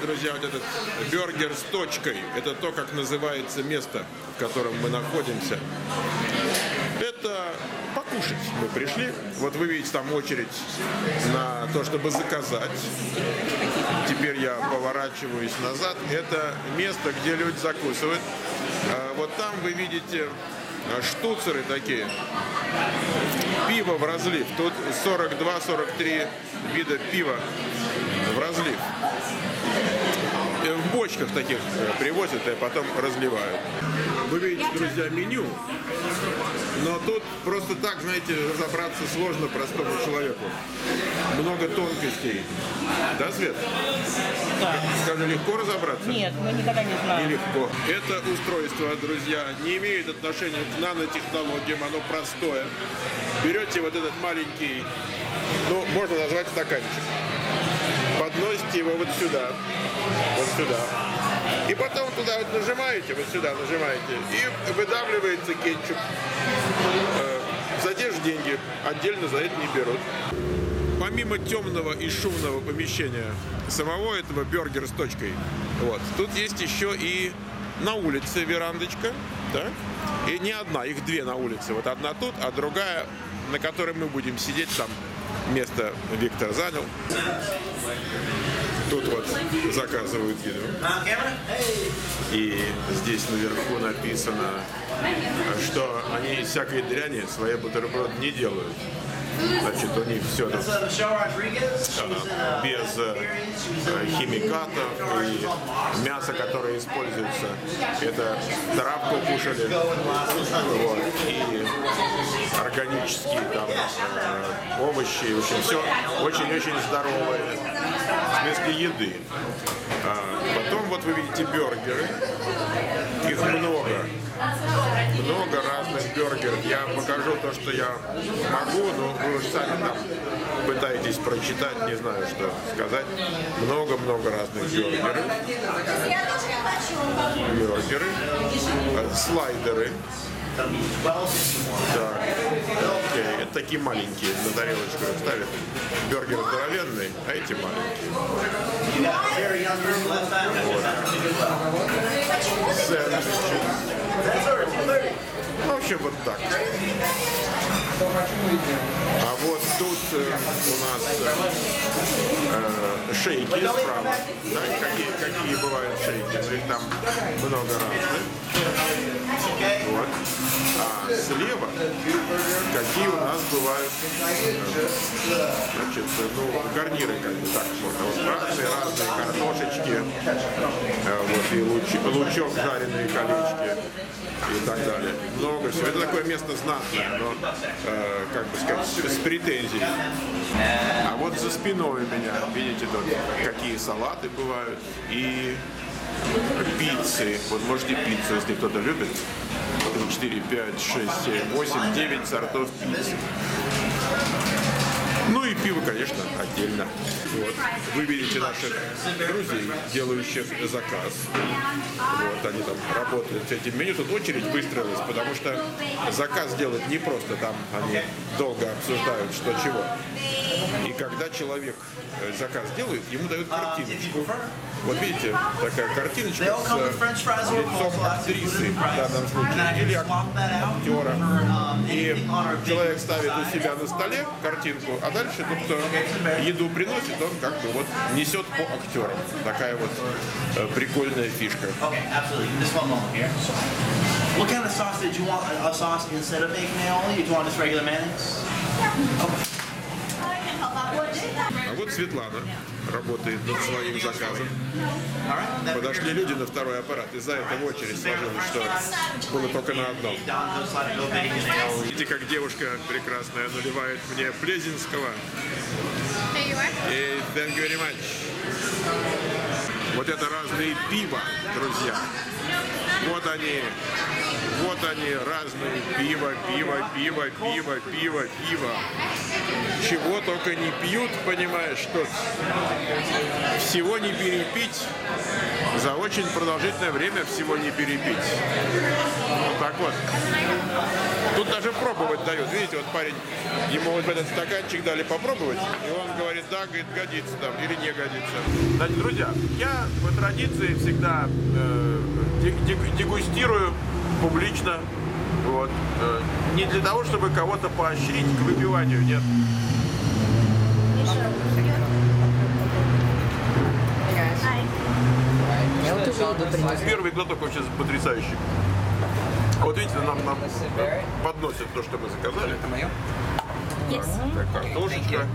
друзья, вот этот бюргер с точкой. Это то, как называется место, в котором мы находимся. Это покушать мы пришли. Вот вы видите, там очередь на то, чтобы заказать. Теперь я поворачиваюсь назад. Это место, где люди закусывают. Вот там вы видите штуцеры такие. Пиво в разлив. Тут 42-43 вида пива в разлив. В бочках таких привозят и потом разливают. Вы видите, друзья, меню. Но тут просто так, знаете, разобраться сложно простому человеку. Много тонкостей. Да, Свет? Да. Скажи, легко разобраться? Нет, мы никогда не знаем. Нелегко. Это устройство, друзья, не имеет отношения к нанотехнологиям, оно простое. Берете вот этот маленький, ну, можно назвать стаканчик. Подносите его вот сюда. И потом туда вот нажимаете, вот сюда нажимаете, и выдавливается кетчуп. За те же деньги, отдельно за это не берут. Помимо темного и шумного помещения самого этого бюргера с точкой, вот, тут есть еще и на улице верандочка, да? И не одна, их две на улице. Вот одна тут, а другая, на которой мы будем сидеть, там место Виктор занял. Тут вот заказывают еду. И здесь наверху написано, что они из всякой дряни свои бутерброды не делают. Значит, у них все там без химикатов, и мясо, которое используется, это травку кушали, вот, и органические там овощи, в общем, все очень-очень здоровое, в смысле еды. Потом вот вы видите бюргеры, их много разных бюргеров. Я покажу то, что я могу, но вы уж сами там пытаетесь прочитать, не знаю, что сказать. Много-много разных бюргеров. Слайдеры. Так, окей. Это такие маленькие, на тарелочку их ставят. Бюргер здоровенный, а эти маленькие. Вот. Сэндвичи. В общем, вот так. А вот тут у нас шейки справа. Да, какие бывают шейки? Ну, их там много разных. Вот. А слева какие у нас бывают, значит, ну, гарниры, как бы так можно. Вот разные картошечки, вот, и лучок, жареные колечки и так далее. Много всего. Это такое место знатное, но, как бы сказать, с претензией. А вот за спиной у меня, видите, тут какие салаты бывают и пиццы. Вот можете пиццу, если кто-то любит. 3, 4, 5, 6, 7, 8, 9 сортов пиццы. Ну и пиво, конечно, отдельно. Вот. Вы видите наших друзей, делающих заказ. Вот, они там работают с этим меню. Тут очередь выстроилась, потому что заказ делать не просто. Там они долго обсуждают, что чего. И когда человек заказ делает, ему дают картиночку. Вот видите, такая картиночка с лицом актрисы в данном случае, или актера. И человек ставит у себя на столе картинку, а дальше тот, кто еду приносит, он как бы вот несет по актерам. Такая вот прикольная фишка. What kind of sauce did you want? A sauce instead of bacon aioli? Did you want just regular mayonnaise? Okay. А вот Светлана работает над своим заказом. Подошли люди на второй аппарат. Из-за этого очередь сложилась, что было только на одном. Видите, как девушка прекрасная наливает мне плезинского. И thank you very much. Вот это разные пиво, друзья. Вот они, разные. Пиво. Чего только не пьют, понимаешь, что всего не перепить. За очень продолжительное время всего не перепить. Вот так вот. Тут даже пробовать дают. Видите, вот парень, ему вот этот стаканчик дали попробовать, и он говорит, да, говорит, годится там или не годится. Значит, друзья, я по традиции всегда дегустирую публично. Вот. Не для того, чтобы кого-то поощрить к выпиванию, нет. Первый глоток вообще потрясающий. Вот видите, нам подносят то, что мы заказали. Это мое? Так, картошечка.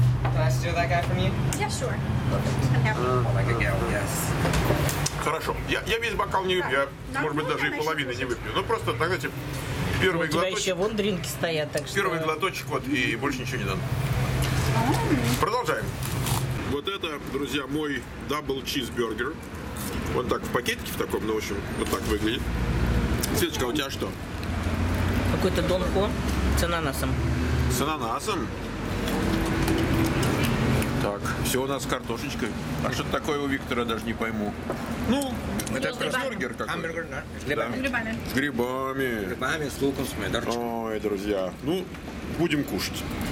Хорошо. Я весь бокал не выпью, я, может быть, даже и половины не выпью. Ну, просто, так, знаете, первый У тебя глоточек. еще вон дринки стоят, так что... Первый глоточек, вот, и больше ничего не надо. Продолжаем. Вот это, друзья, мой дабл чизбургер. Он так в пакетике в таком, ну, в общем, вот так выглядит. Светочка, у тебя что? Какой-то Дон Хо с ананасом. С ананасом. Так, все у нас с картошечкой. А что такое у Виктора, даже не пойму. Ну, это бургер какой-то. Гамбургер, да? С Да. грибами. С грибами. С грибами, с луком, с помидорчиком. Ой, друзья, ну, будем кушать.